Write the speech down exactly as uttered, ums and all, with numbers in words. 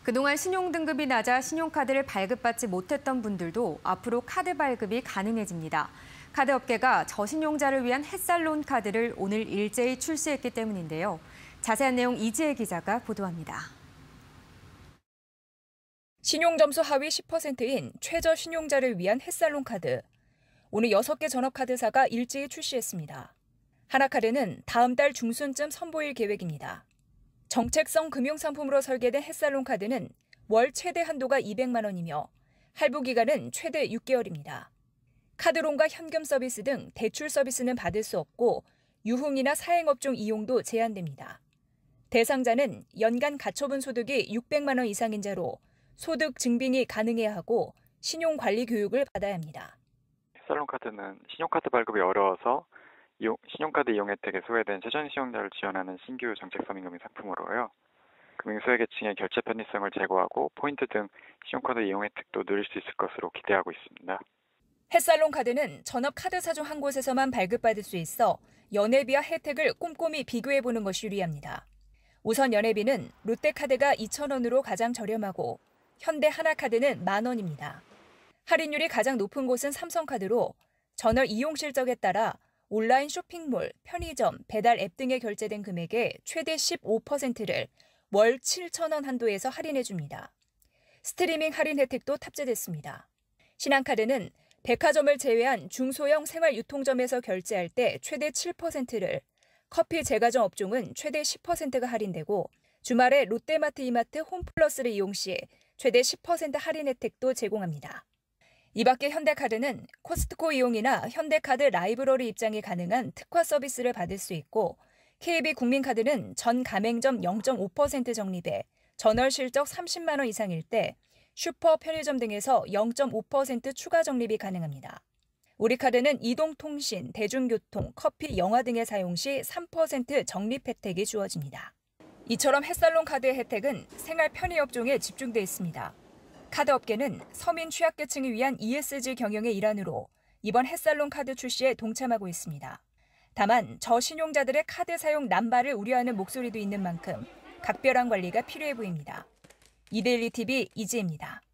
그동안 신용등급이 낮아 신용카드를 발급받지 못했던 분들도 앞으로 카드 발급이 가능해집니다. 카드업계가 저신용자를 위한 햇살론 카드를 오늘 일제히 출시했기 때문인데요. 자세한 내용 이지혜 기자가 보도합니다. 신용점수 하위 십 퍼센트인 최저신용자를 위한 햇살론 카드. 오늘 여섯 개 전업카드사가 일제히 출시했습니다. 하나카드는 다음 달 중순쯤 선보일 계획입니다. 정책성 금융상품으로 설계된 햇살론 카드는 월 최대 한도가 이백만 원이며 할부 기간은 최대 육 개월입니다. 카드론과 현금 서비스 등 대출 서비스는 받을 수 없고 유흥이나 사행업종 이용도 제한됩니다. 대상자는 연간 가처분 소득이 육백만 원 이상인 자로 소득 증빙이 가능해야 하고 신용관리 교육을 받아야 합니다. 햇살론 카드는 신용카드 발급이 어려워서 이용, 신용카드 이용 혜택에 소외된 최저신용자를 지원하는 신규 정책 서민금융 상품으로요. 금융소외계층의 결제 편의성을 제고하고 포인트 등 신용카드 이용 혜택도 누릴 수 있을 것으로 기대하고 있습니다. 햇살론 카드는 전업 카드사 중 한 곳에서만 발급받을 수 있어 연회비와 혜택을 꼼꼼히 비교해보는 것이 유리합니다. 우선 연회비는 롯데카드가 이천 원으로 가장 저렴하고 현대 하나카드는 만 원입니다. 할인율이 가장 높은 곳은 삼성카드로 전월 이용 실적에 따라 온라인 쇼핑몰, 편의점, 배달 앱 등에 결제된 금액의 최대 십오 퍼센트를 월 칠천 원 한도에서 할인해줍니다. 스트리밍 할인 혜택도 탑재됐습니다. 신한카드는 백화점을 제외한 중소형 생활유통점에서 결제할 때 최대 칠 퍼센트를, 커피 제과점 업종은 최대 십 퍼센트가 할인되고 주말에 롯데마트 이마트 홈플러스를 이용 시 최대 십 퍼센트 할인 혜택도 제공합니다. 이 밖에 현대카드는 코스트코 이용이나 현대카드 라이브러리 입장이 가능한 특화 서비스를 받을 수 있고 케이비 국민카드는 전 가맹점 영 점 오 퍼센트 적립에 전월 실적 삼십만 원 이상일 때 슈퍼 편의점 등에서 영 점 오 퍼센트 추가 적립이 가능합니다. 우리카드는 이동통신, 대중교통, 커피, 영화 등의 사용 시 삼 퍼센트 적립 혜택이 주어집니다. 이처럼 햇살론 카드의 혜택은 생활 편의업종에 집중돼 있습니다. 카드업계는 서민 취약계층을 위한 이에스지 경영의 일환으로 이번 햇살론 카드 출시에 동참하고 있습니다. 다만 저신용자들의 카드 사용 남발을 우려하는 목소리도 있는 만큼 각별한 관리가 필요해 보입니다. 이데일리 티비 이지혜입니다.